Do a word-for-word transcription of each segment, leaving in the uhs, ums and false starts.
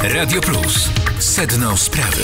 Radio Plus. Sedno sprawy.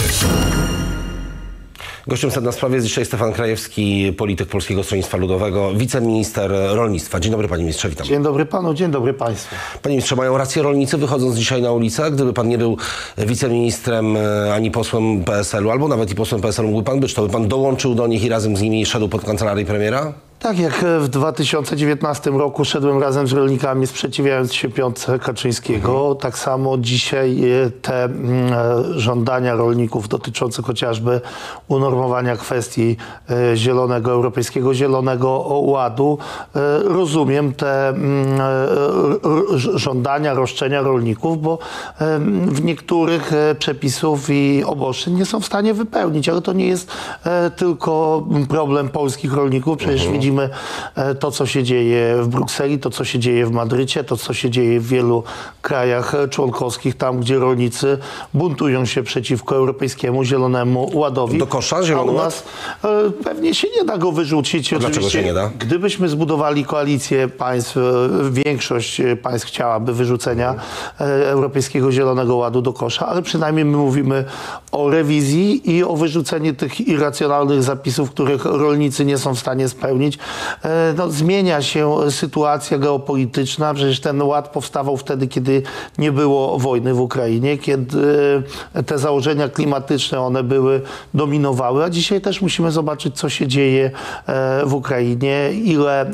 Gościem Sedna Sprawy jest dzisiaj Stefan Krajewski, polityk Polskiego Stronnictwa Ludowego, wiceminister rolnictwa. Dzień dobry, panie ministrze, witam. Dzień dobry panu, dzień dobry państwu. Panie ministrze, mają rację rolnicy, wychodząc dzisiaj na ulicę? Gdyby pan nie był wiceministrem ani posłem P S L-u, albo nawet i posłem P S L-u mógłby pan być, to by pan dołączył do nich i razem z nimi szedł pod kancelarię premiera? Tak jak w dwa tysiące dziewiętnastym roku szedłem razem z rolnikami, sprzeciwiając się piątce Kaczyńskiego, mhm. tak samo dzisiaj te mm, żądania rolników dotyczące chociażby unormowania kwestii e, zielonego, Europejskiego Zielonego Ładu, e, rozumiem te mm, e, żądania, roszczenia rolników, bo e, w niektórych e, przepisów i obostrzeń nie są w stanie wypełnić, ale to nie jest e, tylko problem polskich rolników, przecież mhm. widzimy to, co się dzieje w Brukseli, to, co się dzieje w Madrycie, to, co się dzieje w wielu krajach członkowskich, tam, gdzie rolnicy buntują się przeciwko Europejskiemu Zielonemu Ładowi. Do kosza Zielony Ład? A u nas e, pewnie się nie da go wyrzucić. A dlaczego się nie da? Gdybyśmy zbudowali koalicję państw, większość państw chciałaby wyrzucenia e, Europejskiego Zielonego Ładu do kosza, ale przynajmniej my mówimy o rewizji i o wyrzuceniu tych irracjonalnych zapisów, których rolnicy nie są w stanie spełnić. No, zmienia się sytuacja geopolityczna, przecież ten ład powstawał wtedy, kiedy nie było wojny w Ukrainie, kiedy te założenia klimatyczne, one były, dominowały, a dzisiaj też musimy zobaczyć, co się dzieje w Ukrainie, ile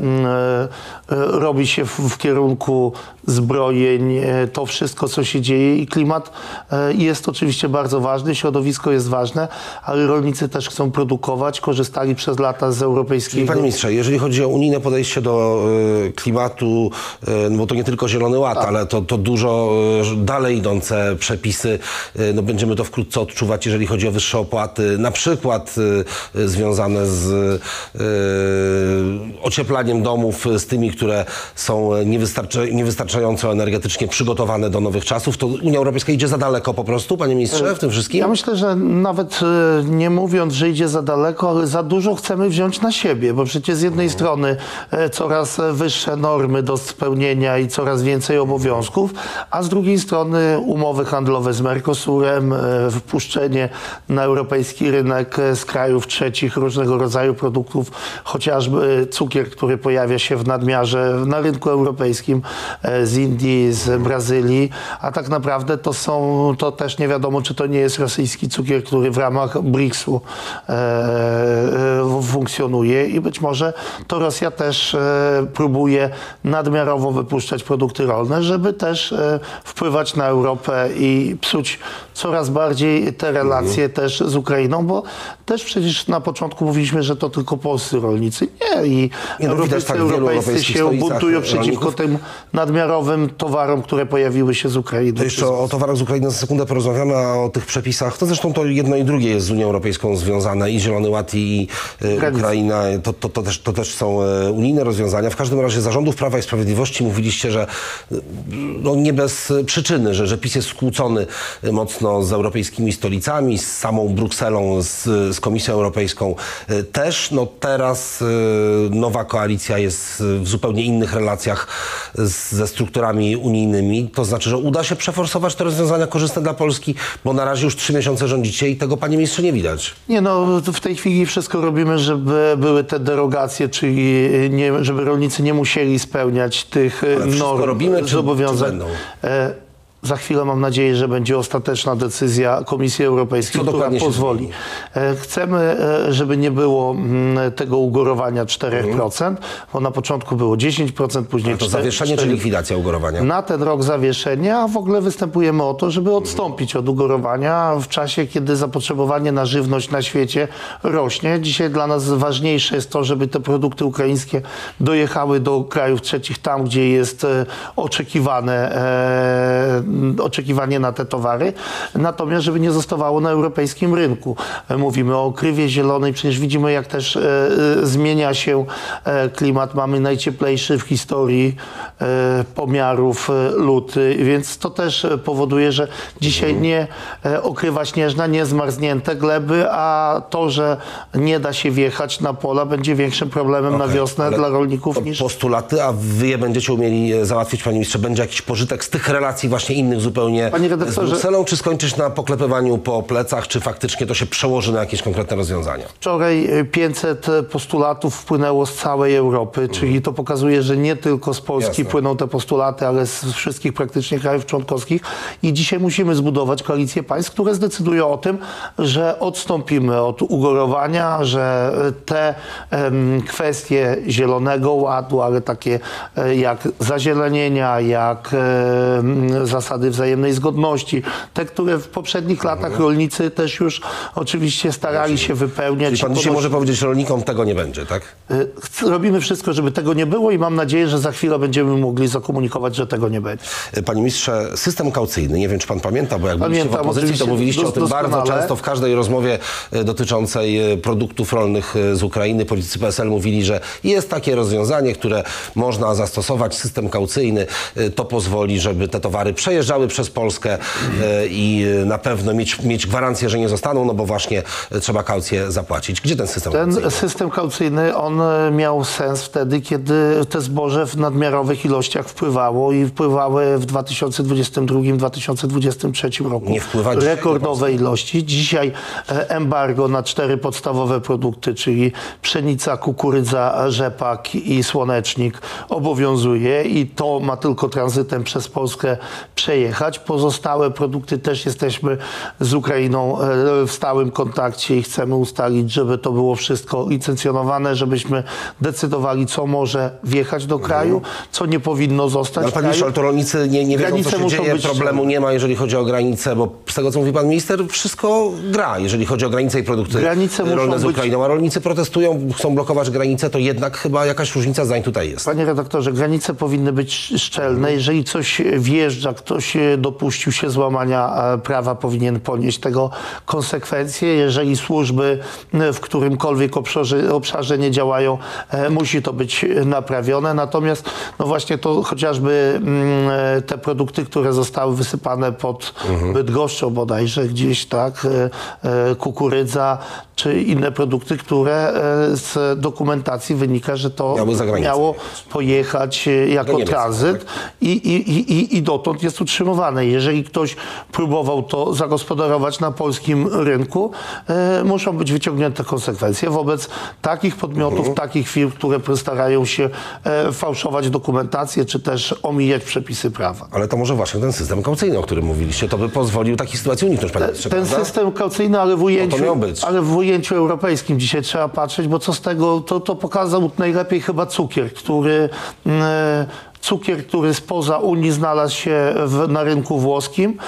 robi się w, w kierunku zbrojeń, to wszystko, co się dzieje i klimat jest oczywiście bardzo ważny, środowisko jest ważne, ale rolnicy też chcą produkować, korzystali przez lata z europejskiego... Panie ministrze, jeżeli chodzi o unijne podejście do y, klimatu, y, no bo to nie tylko Zielony Ład, tak. ale to, to dużo y, dalej idące przepisy, y, no będziemy to wkrótce odczuwać, jeżeli chodzi o wyższe opłaty, na przykład y, y, związane z y, ocieplaniem domów, z tymi, które są niewystarczy, niewystarczająco energetycznie przygotowane do nowych czasów. To Unia Europejska idzie za daleko po prostu, panie ministrze, w tym wszystkim? Ja myślę, że nawet y, nie mówiąc, że idzie za daleko, ale za dużo chcemy wziąć na siebie, bo przecież z jednej strony coraz wyższe normy do spełnienia i coraz więcej obowiązków, a z drugiej strony umowy handlowe z Mercosurem, wpuszczenie na europejski rynek z krajów trzecich różnego rodzaju produktów, chociażby cukier, który pojawia się w nadmiarze na rynku europejskim z Indii, z Brazylii, a tak naprawdę to są, to też nie wiadomo, czy to nie jest rosyjski cukier, który w ramach briksu e, funkcjonuje i być może to Rosja też e, próbuje nadmiarowo wypuszczać produkty rolne, żeby też e, wpływać na Europę i psuć coraz bardziej te relacje mhm. też z Ukrainą, bo też przecież na początku mówiliśmy, że to tylko polscy rolnicy. Nie, i nie, no, europejscy, tak europejscy się buntują przeciwko tym nadmiarowym towarom, które pojawiły się z Ukrainy. To jeszcze o towarach z Ukrainy za sekundę porozmawiamy, a o tych przepisach, to zresztą to jedno i drugie jest z Unią Europejską związane, i Zielony Ład, i y, Ukraina, to, to, to, też, to też są unijne rozwiązania. W każdym razie za rządów Prawa i Sprawiedliwości mówiliście, że no nie bez przyczyny, że, że PiS jest skłócony mocno z europejskimi stolicami, z samą Brukselą, z, z Komisją Europejską też. No teraz nowa koalicja jest w zupełnie innych relacjach z, ze strukturami unijnymi. To znaczy, że uda się przeforsować te rozwiązania korzystne dla Polski, bo na razie już trzy miesiące rządzicie i tego, panie ministrze, nie widać. Nie, no w tej chwili wszystko robimy, żeby były te derogacje, czyli nie, żeby rolnicy nie musieli spełniać tych norm, robimy, czy, zobowiązań. czy będą? E, Za chwilę mam nadzieję, że będzie ostateczna decyzja Komisji Europejskiej, która pozwoli. Chcemy, żeby nie było tego ugórowania czterech procent, mhm. bo na początku było dziesięć procent, później ale to cztery procent. zawieszenie czy likwidacja ugórowania? Na ten rok zawieszenia, a w ogóle występujemy o to, żeby odstąpić od ugórowania w czasie, kiedy zapotrzebowanie na żywność na świecie rośnie. Dzisiaj dla nas ważniejsze jest to, żeby te produkty ukraińskie dojechały do krajów trzecich, tam gdzie jest oczekiwane e, oczekiwanie na te towary, natomiast żeby nie zostawało na europejskim rynku. Mówimy o krywie zielonej, przecież widzimy, jak też e, zmienia się e, klimat. Mamy najcieplejszy w historii e, pomiarów e, luty, więc to też powoduje, że dzisiaj nie e, okrywa śnieżna, nie zmarznięte gleby, a to, że nie da się wjechać na pola, będzie większym problemem okay, na wiosnę dla rolników niż... Postulaty, a wy je będziecie umieli załatwić, panie ministrze, będzie jakiś pożytek z tych relacji właśnie innych innych zupełnie redaktorze, z Brukselą, czy skończysz na poklepywaniu po plecach, czy faktycznie to się przełoży na jakieś konkretne rozwiązania? Wczoraj pięćset postulatów wpłynęło z całej Europy, mhm. czyli to pokazuje, że nie tylko z Polski Jasne. płyną te postulaty, ale z wszystkich praktycznie krajów członkowskich i dzisiaj musimy zbudować koalicję państw, które zdecydują o tym, że odstąpimy od ugorowania, że te um, kwestie Zielonego Ładu, ale takie jak zazielenienia, jak e, zasady wzajemnej zgodności, te, które w poprzednich mhm. latach rolnicy też już oczywiście starali się wypełniać. Czyli pan dzisiaj może powiedzieć rolnikom, tego nie będzie, tak? Robimy wszystko, żeby tego nie było i mam nadzieję, że za chwilę będziemy mogli zakomunikować, że tego nie będzie. Panie ministrze, system kaucyjny, nie wiem, czy pan pamięta, bo jak Pamiętam, byliście w opozycji, to mówiliście dos, o tym bardzo często w każdej rozmowie dotyczącej produktów rolnych z Ukrainy. Politycy P S L mówili, że jest takie rozwiązanie, które można zastosować, system kaucyjny. To pozwoli, żeby te towary przejeżdżały przez Polskę i na pewno mieć, mieć gwarancję, że nie zostaną, no bo właśnie trzeba kaucję zapłacić. Gdzie ten system ten kaucyjny? System kaucyjny, on miał sens wtedy, kiedy te zboże w nadmiarowych ilościach wpływało i wpływały w dwa tysiące dwudziestym drugim dwa tysiące dwudziestym trzecim roku. Nie wpływać rekordowe ilości. Dzisiaj embargo na cztery podstawowe produkty, czyli pszenica, kukurydza, rzepak i słonecznik obowiązuje i to ma tylko tranzytem przez Polskę przejechać. Pozostałe produkty też jesteśmy z Ukrainą w stałym kontakcie i chcemy ustalić, żeby to było wszystko licencjonowane, żebyśmy decydowali, co może wjechać do kraju, co nie powinno zostać ale w kraju. Ale to rolnicy nie, nie wiedzą, co się dzieje, problemu nie ma, jeżeli chodzi o granice, bo z tego, co mówi pan minister, wszystko gra, jeżeli chodzi o granice i produkty granice rolne z Ukrainą, a rolnicy protestują, chcą blokować granice, to jednak chyba jakaś różnica zdań tutaj jest. Panie redaktorze, granice powinny być szczelne. Jeżeli coś wjeżdża, ktoś dopuścił się złamania prawa, powinien ponieść tego konsekwencje. Jeżeli służby w którymkolwiek obszarze, obszarze nie działają, musi to być naprawione. Natomiast no właśnie to chociażby te produkty, które zostały wysypane pod mhm. Bydgoszczą bodajże gdzieś, tak, kukurydza, czy inne produkty, które z dokumentacji wynika, że to miało pojechać jako tranzyt tak? i, i, i, i dotąd jest utrzymywane. Jeżeli ktoś próbował to zagospodarować na polskim rynku, e, muszą być wyciągnięte konsekwencje wobec takich podmiotów, mhm. takich firm, które starają się e, fałszować dokumentację, czy też omijać przepisy prawa. Ale to może właśnie ten system kaucyjny, o którym mówiliście, to by pozwolił takiej sytuacji uniknąć, panie ministrze, Ten prawda? system kaucyjny, ale w ujęciu, no to miał być. ale w ujęciu europejskim dzisiaj trzeba patrzeć, bo co z tego, to, to pokazał najlepiej chyba cukier, który e, cukier, który spoza Unii znalazł się w, na rynku włoskim,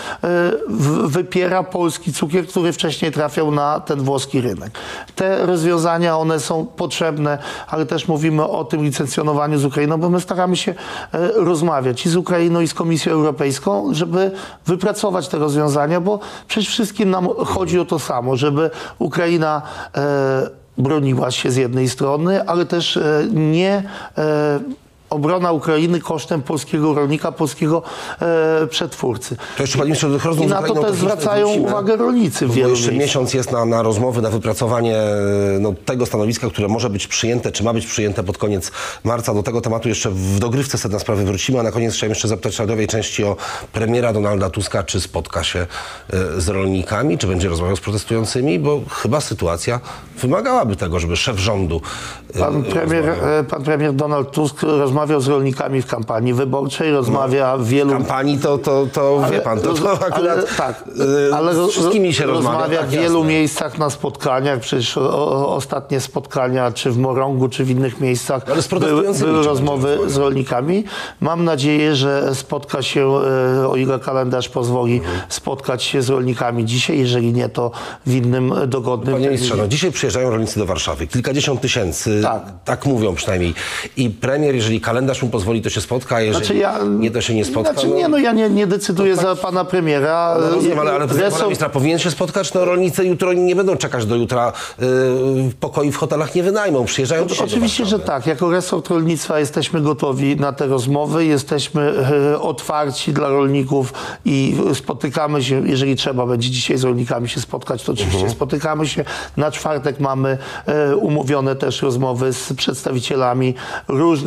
w, wypiera polski cukier, który wcześniej trafiał na ten włoski rynek. Te rozwiązania, one są potrzebne, ale też mówimy o tym licencjonowaniu z Ukrainą, bo my staramy się e, rozmawiać i z Ukrainą, i z Komisją Europejską, żeby wypracować te rozwiązania, bo przecież wszystkim nam chodzi o to samo, żeby Ukraina e, broniła się z jednej strony, ale też e, nie e, obrona Ukrainy kosztem polskiego rolnika, polskiego e, przetwórcy. To jeszcze, panie ministrze, do I na to też zwracają wrócimy, uwagę rolnicy w wielu jeszcze miejscach. Miesiąc jest na, na rozmowy, na wypracowanie no, tego stanowiska, które może być przyjęte, czy ma być przyjęte pod koniec marca. Do tego tematu jeszcze w dogrywce sedna sprawy wrócimy, a na koniec chciałem jeszcze zapytać w radiowej części o premiera Donalda Tuska, czy spotka się e, z rolnikami, czy będzie rozmawiał z protestującymi, bo chyba sytuacja wymagałaby tego, żeby szef rządu e, pan premier, rozmawiał. pan premier Donald Tusk rozmawiał Rozmawiał z rolnikami w kampanii wyborczej, rozmawia no, w wielu... W kampanii to, to, to ale, wie pan, to, to akurat ale, tak, ale z wszystkimi się rozmawia. Rozmawia tak, w wielu jasne. miejscach na spotkaniach, przecież o, o, ostatnie spotkania, czy w Morągu, czy w innych miejscach ale z były, były rozmowy z rolnikami. Mam nadzieję, że spotka się, o ile kalendarz pozwoli, mhm. spotkać się z rolnikami dzisiaj, jeżeli nie, to w innym dogodnym... Panie ministrze, no, dzisiaj przyjeżdżają rolnicy do Warszawy, kilkadziesiąt tysięcy, tak, tak mówią przynajmniej. I premier, jeżeli kalendarz mu pozwoli, to się spotka, a jeżeli znaczy ja, nie, to się nie spotka. Znaczy no, nie, no ja nie, nie decyduję tak, za pana premiera. No rozumiem, ale, ale resort... pana ministra powinien się spotkać, no rolnicy jutro nie będą czekać do jutra, yy, pokoi w hotelach nie wynajmą, przyjeżdżają no, dzisiaj oczywiście, że tak. Jako resort rolnictwa jesteśmy gotowi na te rozmowy, jesteśmy yy, otwarci dla rolników i spotykamy się, jeżeli trzeba będzie dzisiaj z rolnikami się spotkać, to oczywiście uh-huh. spotykamy się. Na czwartek mamy yy, umówione też rozmowy z przedstawicielami różnych organizacji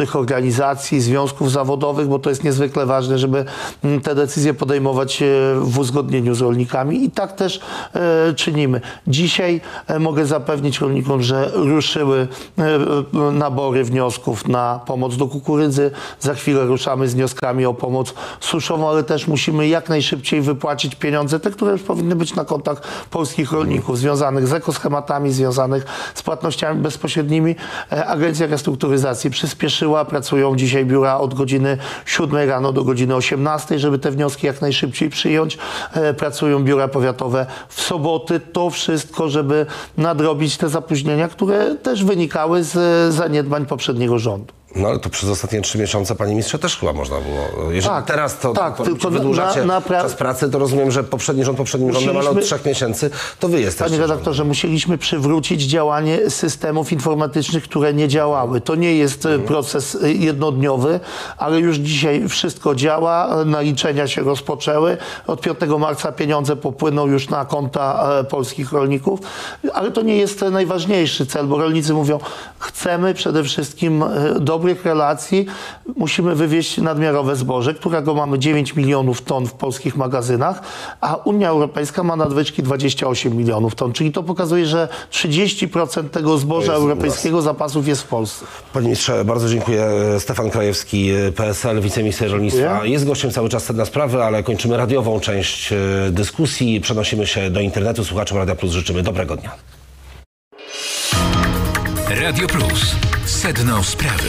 organizacji, związków zawodowych, bo to jest niezwykle ważne, żeby te decyzje podejmować w uzgodnieniu z rolnikami i tak też e, czynimy. Dzisiaj e, mogę zapewnić rolnikom, że ruszyły e, nabory wniosków na pomoc do kukurydzy. Za chwilę ruszamy z wnioskami o pomoc suszową, ale też musimy jak najszybciej wypłacić pieniądze, te, które już powinny być na kontach polskich rolników, związanych z ekoschematami, związanych z płatnościami bezpośrednimi. E, Agencja Restrukturyzacji przyspieszyła, pracują dzisiaj biura od godziny siódmej rano do godziny osiemnastej, żeby te wnioski jak najszybciej przyjąć. E, pracują biura powiatowe w soboty. To wszystko, żeby nadrobić te zapóźnienia, które też wynikały z zaniedbań poprzedniego rządu. No ale to przez ostatnie trzy miesiące, panie ministrze, też chyba można było. Jeżeli Tak, teraz to, tak, to, tylko to wydłużacie na- na pra- czas pracy, to rozumiem, że poprzedni rząd poprzednim rządem, ale od Musieliśmy- trzech miesięcy to wy jesteście. Panie redaktorze, musieliśmy przywrócić działanie systemów informatycznych, które nie działały. To nie jest e, proces e, jednodniowy, ale już dzisiaj wszystko działa, e, naliczenia się rozpoczęły. Od piątego marca pieniądze popłyną już na konta e, polskich rolników, ale to nie jest e, najważniejszy cel, bo rolnicy mówią, chcemy przede wszystkim e, dobrych relacji, musimy wywieźć nadmiarowe zboże, którego mamy dziewięć milionów ton w polskich magazynach, a Unia Europejska ma nadwyżki dwadzieścia osiem milionów ton, czyli to pokazuje, że trzydzieści procent tego zboża jest u europejskiego zapasów jest w Polsce. Panie ministrze, bardzo dziękuję. Stefan Krajewski, P S L, wiceminister rolnictwa. Dziękuję. Jest gościem cały czas Sedna Sprawy, ale kończymy radiową część e, dyskusji. Przenosimy się do internetu. Słuchaczom Radia Plus życzymy dobrego dnia. Radio Plus. Sedno sprawy.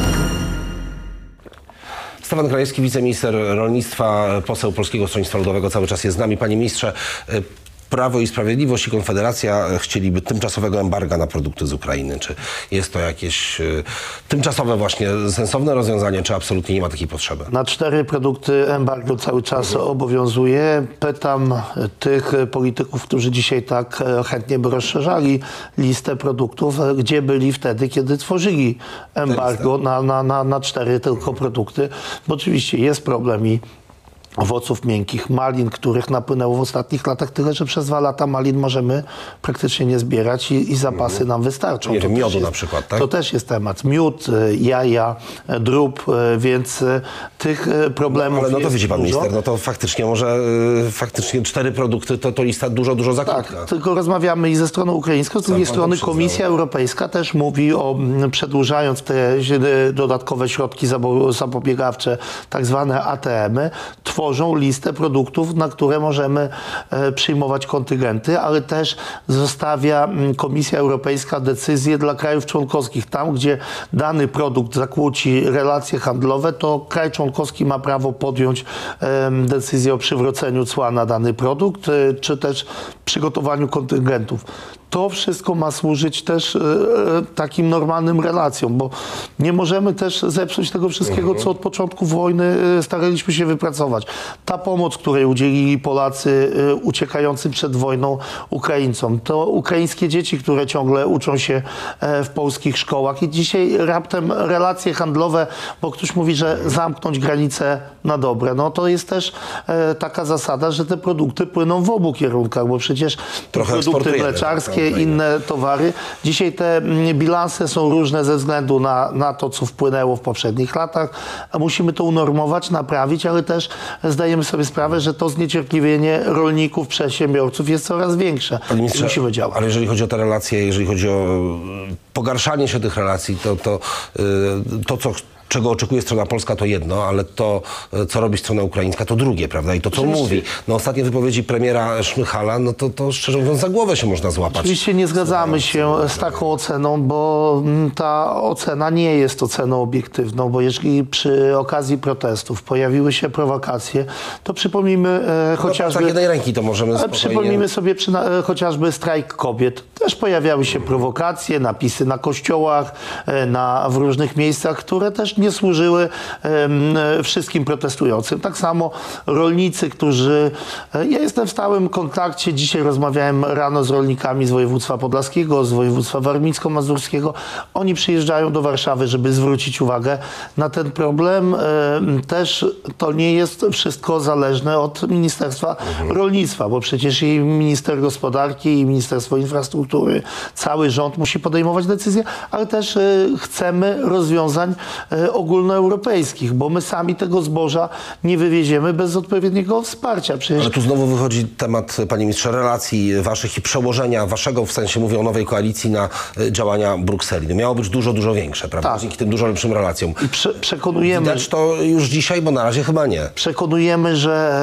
Stefan Krajewski, wiceminister rolnictwa, poseł Polskiego Stronnictwa Ludowego, cały czas jest z nami. Panie ministrze, e, Prawo i Sprawiedliwość i Konfederacja chcieliby tymczasowego embarga na produkty z Ukrainy. Czy jest to jakieś y, tymczasowe właśnie sensowne rozwiązanie, czy absolutnie nie ma takiej potrzeby? Na cztery produkty embargo cały czas obowiązuje. Pytam tych polityków, którzy dzisiaj tak e, chętnie by rozszerzali listę produktów, e, gdzie byli wtedy, kiedy tworzyli embargo na, na, na, na cztery tylko produkty. Bo oczywiście jest problem i owoców miękkich, malin, których napłynęło w ostatnich latach tyle, że przez dwa lata malin możemy praktycznie nie zbierać i, i zapasy nam wystarczą. Nie To wiem, też miodu jest- na przykład, tak? To też jest temat. Miód, y, jaja, y, drób, y, więc y, tych y, problemów Ale no to jest widzi pan dużo. minister, no to faktycznie może y, faktycznie cztery produkty to, to lista dużo, dużo za Tak, krótka. tylko rozmawiamy i ze stroną ukraińską, z drugiej pan to strony przyznał. Komisja Europejska też mówi o mm, przedłużając te y, dodatkowe środki zabo- zapobiegawcze, tak zwane A T M-y, tworzą listę produktów, na które możemy e, przyjmować kontyngenty, ale też zostawia mm, Komisja Europejska decyzję dla krajów członkowskich. Tam, gdzie dany produkt zakłóci relacje handlowe, to kraj członkowski ma prawo podjąć em, decyzję o przywróceniu cła na dany produkt, e, czy też przygotowaniu kontyngentów. To wszystko ma służyć też e, takim normalnym relacjom, bo nie możemy też zepsuć tego wszystkiego, co od początku wojny e, staraliśmy się wypracować. Ta pomoc, której udzielili Polacy e, uciekającym przed wojną Ukraińcom, to ukraińskie dzieci, które ciągle uczą się e, w polskich szkołach i dzisiaj raptem relacje handlowe, bo ktoś mówi, że zamknąć granice na dobre. No to jest też e, taka zasada, że te produkty płyną w obu kierunkach, bo przecież Trochę produkty eksportujemy, mleczarskie, tak, inne towary. Dzisiaj te mm, bilanse są różne ze względu na, na to, co wpłynęło w poprzednich latach. A musimy to unormować, naprawić, ale też zdajemy sobie sprawę, że to zniecierpliwienie rolników, przedsiębiorców jest coraz większe. Panie I ministrze, musimy działać. ale jeżeli chodzi o te relacje, jeżeli chodzi o y, pogarszanie się tych relacji, to, to, y, to co czego oczekuje strona polska, to jedno, ale to, co robi strona ukraińska, to drugie, prawda? I to, co Oczywiście. mówi. No ostatnie wypowiedzi premiera Szmychala, no to, to szczerze mówiąc za głowę się można złapać. Oczywiście nie zgadzamy się z taką oceną, bo mm, ta ocena nie jest oceną obiektywną, bo jeżeli przy okazji protestów pojawiły się prowokacje, to przypomnijmy e, No, chociażby... tak jednej ręki to możemy Ale spokojnie... przypomnijmy sobie przyna- e, chociażby strajk kobiet. Też pojawiały się prowokacje, napisy na kościołach, e, na, w różnych miejscach, które też nie służyły em, e, wszystkim protestującym. Tak samo rolnicy, którzy... E, ja jestem w stałym kontakcie. Dzisiaj rozmawiałem rano z rolnikami z województwa podlaskiego, z województwa warmińsko-mazurskiego. Oni przyjeżdżają do Warszawy, żeby zwrócić uwagę na ten problem. E, też to nie jest wszystko zależne od Ministerstwa Rolnictwa, bo przecież i minister gospodarki, i Ministerstwo Infrastruktury, cały rząd musi podejmować decyzje, ale też e, chcemy rozwiązań e, ogólnoeuropejskich, bo my sami tego zboża nie wywieziemy bez odpowiedniego wsparcia. Przecież... Ale tu znowu wychodzi temat, panie ministrze, relacji waszych i przełożenia waszego, w sensie mówię o nowej koalicji, na działania Brukseli. No miało być dużo, dużo większe, prawda? Tak. Dzięki tym dużo lepszym relacjom. I prze przekonujemy... Widać to już dzisiaj, bo na razie chyba nie. Przekonujemy, że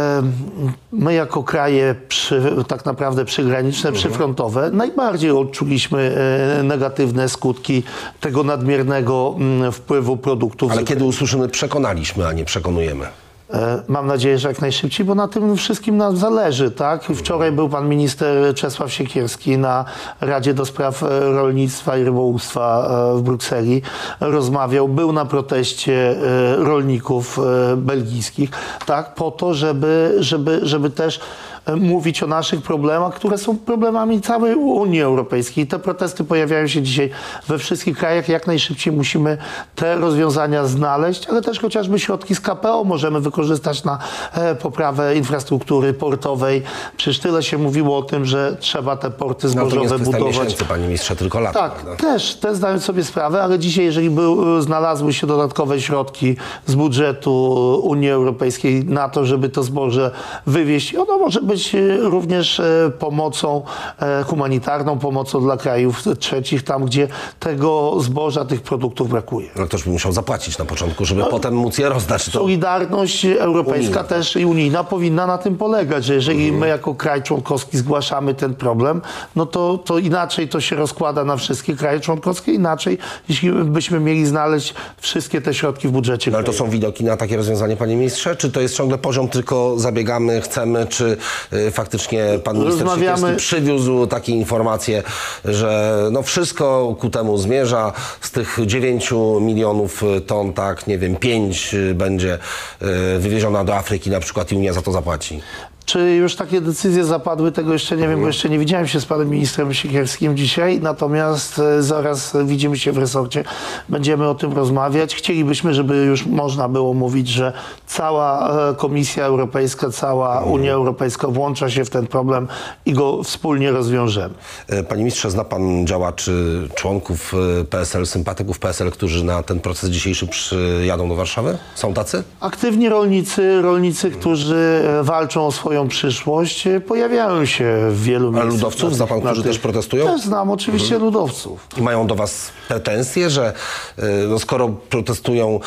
my jako kraje przy, tak naprawdę przygraniczne, mhm. przyfrontowe najbardziej odczuliśmy negatywne skutki tego nadmiernego wpływu produktów. Ale kiedy usłyszymy przekonaliśmy, a nie przekonujemy? Mam nadzieję, że jak najszybciej, bo na tym wszystkim nam zależy, tak? Wczoraj był pan minister Czesław Siekierski na Radzie do Spraw Rolnictwa i Rybołówstwa w Brukseli. Rozmawiał, był na proteście rolników belgijskich, tak? Po to, żeby, żeby, żeby też mówić o naszych problemach, które są problemami całej Unii Europejskiej. Te protesty pojawiają się dzisiaj we wszystkich krajach. Jak najszybciej musimy te rozwiązania znaleźć, ale też chociażby środki z K P O możemy wykorzystać na poprawę infrastruktury portowej. Przecież tyle się mówiło o tym, że trzeba te porty zbożowe no to budować. Miesięcy, panie ministrze, tylko lata. Tak, prawda? Też, też zdając sobie sprawę, ale dzisiaj, jeżeli by znalazły się dodatkowe środki z budżetu Unii Europejskiej na to, żeby to zboże wywieźć, ono może być również pomocą humanitarną, pomocą dla krajów trzecich, tam gdzie tego zboża, tych produktów brakuje. Ale ktoś by musiał zapłacić na początku, żeby no, potem móc je rozdać. To... Solidarność europejska unijna. Też i unijna powinna na tym polegać, że jeżeli mhm. my jako kraj członkowski zgłaszamy ten problem, no to, to inaczej to się rozkłada na wszystkie kraje członkowskie, inaczej jeśli byśmy mieli znaleźć wszystkie te środki w budżecie. No, ale to są widoki na takie rozwiązanie, panie ministrze? Czy to jest ciągle poziom, tylko zabiegamy, chcemy, czy faktycznie pan minister Rozmawiamy... Siekierski przywiózł takie informacje, że no wszystko ku temu zmierza. Z tych dziewięciu milionów ton, tak, nie wiem, pięć będzie wywieziona do Afryki na przykład i Unia za to zapłaci. Czy już takie decyzje zapadły, tego jeszcze nie wiem, bo jeszcze nie widziałem się z panem ministrem Siekierskim dzisiaj, natomiast zaraz widzimy się w resorcie, będziemy o tym rozmawiać. Chcielibyśmy, żeby już można było mówić, że cała Komisja Europejska, cała Unia Europejska włącza się w ten problem i go wspólnie rozwiążemy. Panie ministrze, zna pan działaczy, członków P S L, sympatyków P S L, którzy na ten proces dzisiejszy przyjadą do Warszawy? Są tacy? Aktywni rolnicy, rolnicy, którzy walczą o swoją przyszłość, pojawiają się w wielu miejscach. A ludowców zna pan, którzy też protestują? Też znam oczywiście mhm. ludowców. I mają do was pretensje, że no, skoro protestują,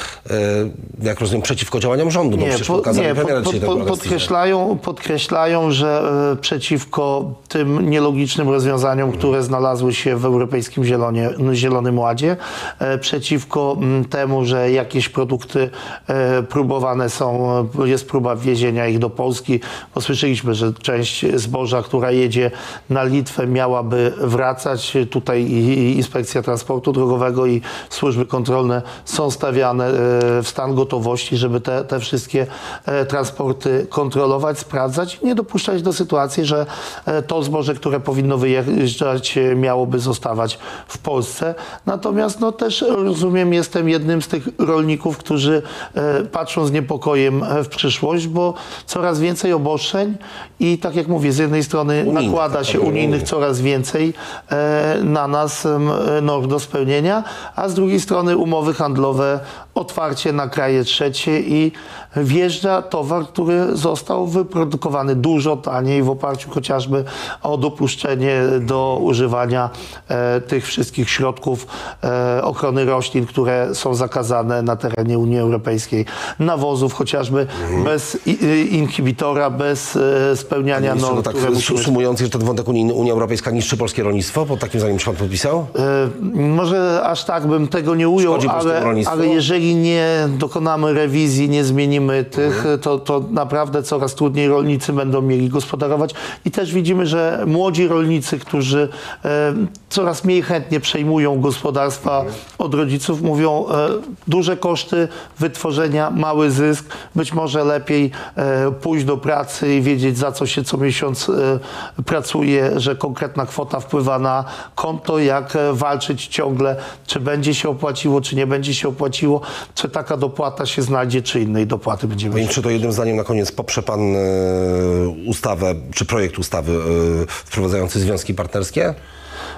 jak rozumiem, przeciwko działaniom rządu, bo nie, przecież po, pokazali nie, premier po, po, podkreślają, podkreślają, że e, przeciwko tym nielogicznym rozwiązaniom, mhm. które znalazły się w Europejskim Zielonie, Zielonym Ładzie, e, przeciwko m, temu, że jakieś produkty e, próbowane są, jest próba wwiezienia ich do Polski, bo słyszeliśmy, że część zboża, która jedzie na Litwę, miałaby wracać. Tutaj i Inspekcja Transportu Drogowego i służby kontrolne są stawiane w stan gotowości, żeby te, te wszystkie transporty kontrolować, sprawdzać i nie dopuszczać do sytuacji, że to zboże, które powinno wyjeżdżać, miałoby zostawać w Polsce. Natomiast no, też rozumiem, jestem jednym z tych rolników, którzy patrzą z niepokojem w przyszłość, bo coraz więcej obostrzeń i tak jak mówię, z jednej strony Unijne, nakłada tak, się tak, unijnych unijnych. coraz więcej e, na nas e, norm do spełnienia, a z drugiej strony umowy handlowe, otwarcie na kraje trzecie i wjeżdża towar, który został wyprodukowany dużo taniej w oparciu chociażby o dopuszczenie do używania e, tych wszystkich środków e, ochrony roślin, które są zakazane na terenie Unii Europejskiej, nawozów chociażby mhm. bez i, inhibitora, bez e, spełniania norm. No tak, sumując jeszcze ten wątek unijny, Unia Europejska niszczy polskie rolnictwo? Pod takim zdaniem się pan podpisał? E, może aż tak bym tego nie ujął, ale, ale jeżeli nie dokonamy rewizji, nie zmienimy tych, mhm. to, to naprawdę coraz trudniej rolnicy będą mieli gospodarować. I też widzimy, że młodzi rolnicy, którzy e, coraz mniej chętnie przejmują gospodarstwa mhm. od rodziców, mówią e, duże koszty wytworzenia, mały zysk. Być może lepiej e, pójść do pracy i wiedzieć, za co się co miesiąc e, pracuje, że konkretna kwota wpływa na konto, jak e, walczyć ciągle, czy będzie się opłaciło, czy nie będzie się opłaciło, czy taka dopłata się znajdzie, czy innej dopłaty będziemy mieć. Czy to jednym zdaniem na koniec poprze pan e, ustawę, czy projekt ustawy e, wprowadzający związki partnerskie?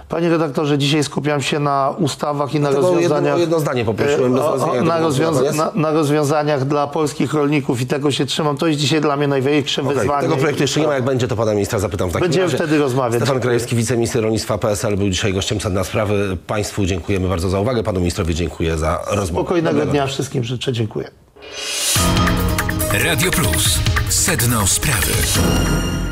Panie redaktorze, dzisiaj skupiam się na ustawach i na Tylko rozwiązaniach... jedno, jedno zdanie poprosiłem. O, o, na, rozwiąza na, na rozwiązaniach dla polskich rolników i tego się trzymam. To jest dzisiaj dla mnie największe okay, wyzwanie. Tego projektu jeszcze nie ma. Jak będzie, to pana ministra zapytam w takim Będziemy razie. wtedy rozmawiać. Stefan Krajewski, wiceminister rolnictwa P S L, był dzisiaj gościem Sedna Sprawy. Państwu dziękujemy bardzo za uwagę. Panu ministrowi dziękuję za rozmowę. Spokojnego Dobrego dnia wszystkim życzę. Dziękuję. Radio Plus. Sedno Sprawy.